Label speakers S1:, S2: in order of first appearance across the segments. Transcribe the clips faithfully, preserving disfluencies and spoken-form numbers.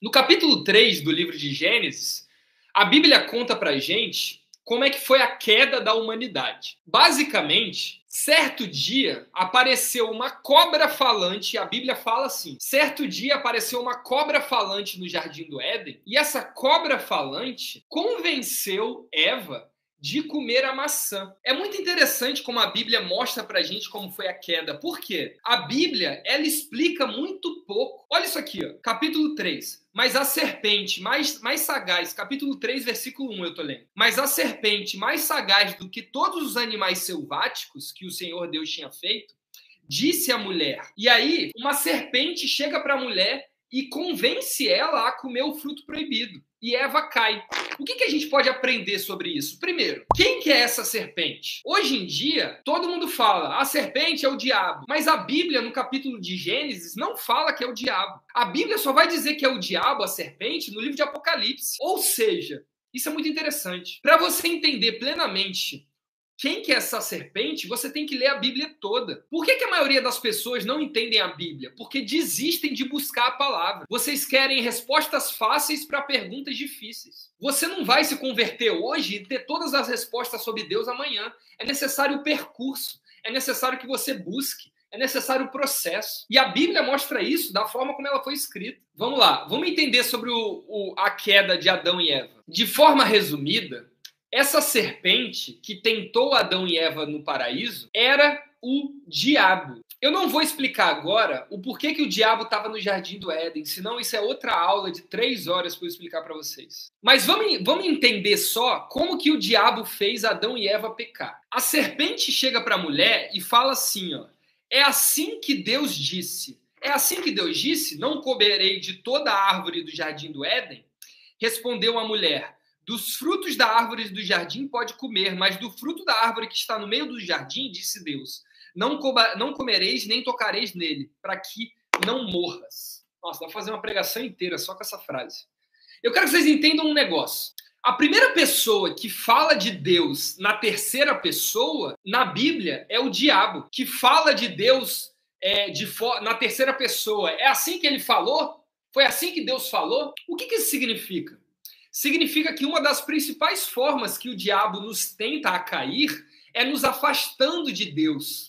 S1: No capítulo três do livro de Gênesis, a Bíblia conta pra gente como é que foi a queda da humanidade. Basicamente, certo dia apareceu uma cobra falante, a Bíblia fala assim, certo dia apareceu uma cobra falante no Jardim do Éden, e essa cobra falante convenceu Eva de comer a maçã. É muito interessante como a Bíblia mostra pra gente como foi a queda. Por quê? A Bíblia, ela explica muito pouco. Olha isso aqui, ó, capítulo três. Mas a serpente mais, mais sagaz, capítulo três, versículo um, eu tô lendo. Mas a serpente mais sagaz do que todos os animais selváticos que o Senhor Deus tinha feito, disse à mulher. E aí, uma serpente chega para a mulher e convence ela a comer o fruto proibido. E Eva cai. O que, que a gente pode aprender sobre isso? Primeiro, quem que é essa serpente? Hoje em dia, todo mundo fala, a serpente é o diabo. Mas a Bíblia, no capítulo de Gênesis, não fala que é o diabo. A Bíblia só vai dizer que é o diabo, a serpente, no livro de Apocalipse. Ou seja, isso é muito interessante. Para você entender plenamente quem que é essa serpente, você tem que ler a Bíblia toda. Por que que a maioria das pessoas não entendem a Bíblia? Porque desistem de buscar a palavra. Vocês querem respostas fáceis para perguntas difíceis. Você não vai se converter hoje e ter todas as respostas sobre Deus amanhã. É necessário o percurso. É necessário que você busque. É necessário o processo. E a Bíblia mostra isso da forma como ela foi escrita. Vamos lá. Vamos entender sobre o, o, a queda de Adão e Eva. De forma resumida, essa serpente que tentou Adão e Eva no paraíso era o diabo. Eu não vou explicar agora o porquê que o diabo estava no Jardim do Éden, senão isso é outra aula de três horas para eu explicar para vocês. Mas vamos, vamos entender só como que o diabo fez Adão e Eva pecar. A serpente chega para a mulher e fala assim, ó, é assim que Deus disse. É assim que Deus disse? Não comerei de toda a árvore do Jardim do Éden? Respondeu a mulher, dos frutos da árvore do jardim pode comer, mas do fruto da árvore que está no meio do jardim, disse Deus, não, coma, não comereis nem tocareis nele, para que não morras. Nossa, dá pra fazer uma pregação inteira só com essa frase. Eu quero que vocês entendam um negócio. A primeira pessoa que fala de Deus na terceira pessoa, na Bíblia, é o diabo, que fala de Deus é, de na terceira pessoa. É assim que ele falou? Foi assim que Deus falou? O que, que isso significa? Significa que uma das principais formas que o diabo nos tenta a cair é nos afastando de Deus.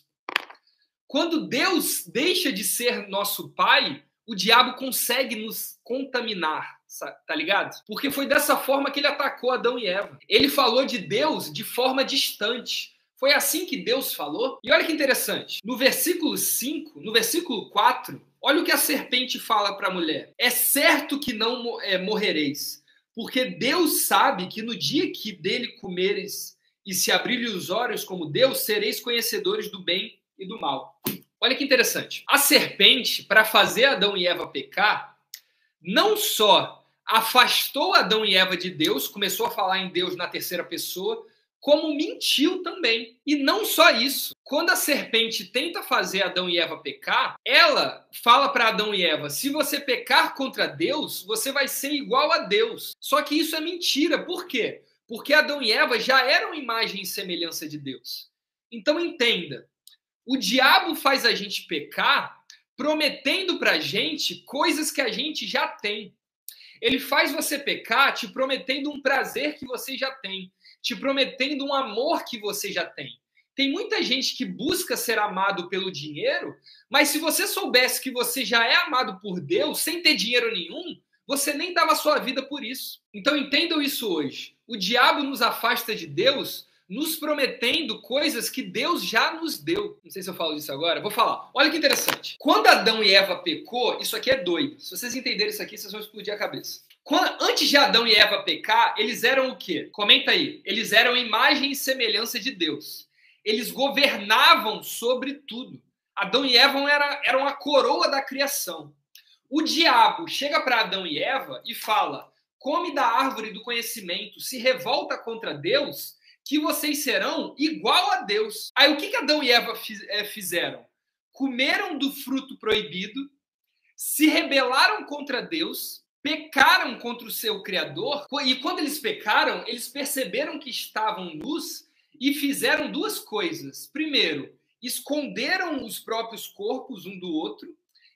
S1: Quando Deus deixa de ser nosso pai, o diabo consegue nos contaminar, tá ligado? Porque foi dessa forma que ele atacou Adão e Eva. Ele falou de Deus de forma distante. Foi assim que Deus falou. E olha que interessante. No versículo cinco, no versículo quatro, olha o que a serpente fala para a mulher. É certo que não é, morrereis. Porque Deus sabe que no dia que dele comeres e se abrirem os olhos como Deus, sereis conhecedores do bem e do mal. Olha que interessante. A serpente, para fazer Adão e Eva pecar, não só afastou Adão e Eva de Deus, começou a falar em Deus na terceira pessoa, como mentiu também. E não só isso. Quando a serpente tenta fazer Adão e Eva pecar, ela fala para Adão e Eva, se você pecar contra Deus, você vai ser igual a Deus. Só que isso é mentira. Por quê? Porque Adão e Eva já eram imagem e semelhança de Deus. Então entenda, o diabo faz a gente pecar prometendo para a gente coisas que a gente já tem. Ele faz você pecar te prometendo um prazer que você já tem, te prometendo um amor que você já tem. Tem muita gente que busca ser amado pelo dinheiro, mas se você soubesse que você já é amado por Deus, sem ter dinheiro nenhum, você nem dava sua vida por isso. Então entendam isso hoje. O diabo nos afasta de Deus, nos prometendo coisas que Deus já nos deu. Não sei se eu falo disso agora. Vou falar. Olha que interessante. Quando Adão e Eva pecou, isso aqui é doido. Se vocês entenderem isso aqui, vocês vão explodir a cabeça. Quando, antes de Adão e Eva pecar, eles eram o quê? Comenta aí. Eles eram imagem e semelhança de Deus. Eles governavam sobre tudo. Adão e Eva era, eram a coroa da criação. O diabo chega para Adão e Eva e fala, come da árvore do conhecimento, se revolta contra Deus, que vocês serão igual a Deus. Aí o que, que Adão e Eva fizeram? Comeram do fruto proibido, se rebelaram contra Deus, pecaram contra o seu Criador, e quando eles pecaram, eles perceberam que estavam nus e fizeram duas coisas. Primeiro, esconderam os próprios corpos um do outro,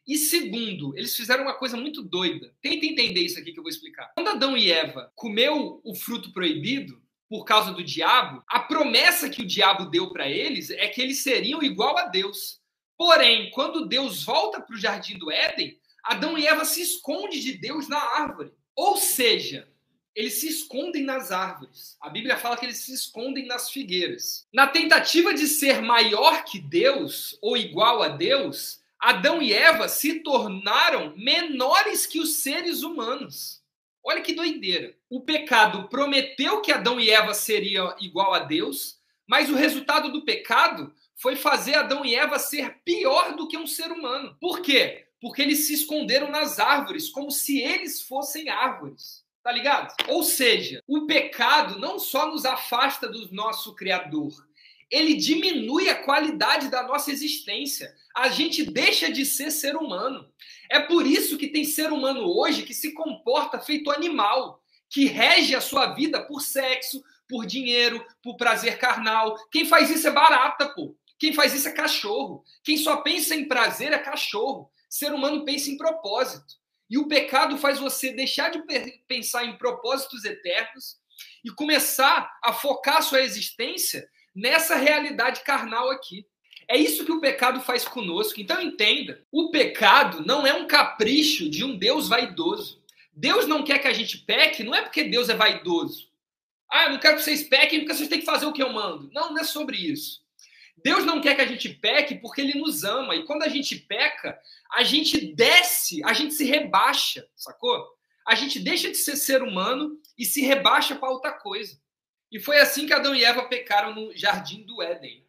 S1: E segundo, eles fizeram uma coisa muito doida. Tenta entender isso aqui que eu vou explicar. Quando Adão e Eva comeu o fruto proibido por causa do diabo, a promessa que o diabo deu para eles é que eles seriam igual a Deus. Porém, quando Deus volta para o jardim do Éden, Adão e Eva se escondem de Deus na árvore. Ou seja, eles se escondem nas árvores. A Bíblia fala que eles se escondem nas figueiras. Na tentativa de ser maior que Deus ou igual a Deus, Adão e Eva se tornaram menores que os seres humanos. Olha que doideira. O pecado prometeu que Adão e Eva seriam igual a Deus, mas o resultado do pecado foi fazer Adão e Eva ser pior do que um ser humano. Por quê? Porque eles se esconderam nas árvores, como se eles fossem árvores. Tá ligado? Ou seja, o pecado não só nos afasta do nosso Criador, ele diminui a qualidade da nossa existência. A gente deixa de ser ser humano. É por isso que tem ser humano hoje que se comporta feito animal, que rege a sua vida por sexo, por dinheiro, por prazer carnal. Quem faz isso é barata, pô. Quem faz isso é cachorro. Quem só pensa em prazer é cachorro. Ser humano pensa em propósito. E o pecado faz você deixar de pensar em propósitos eternos e começar a focar a sua existência nessa realidade carnal aqui. É isso que o pecado faz conosco. Então entenda, o pecado não é um capricho de um Deus vaidoso. Deus não quer que a gente peque, não é porque Deus é vaidoso. Ah, eu não quero que vocês pequem porque vocês têm que fazer o que eu mando. Não, não é sobre isso. Deus não quer que a gente peque porque ele nos ama. E quando a gente peca, a gente desce, a gente se rebaixa, sacou? A gente deixa de ser ser humano e se rebaixa para outra coisa. E foi assim que Adão e Eva pecaram no jardim do Éden.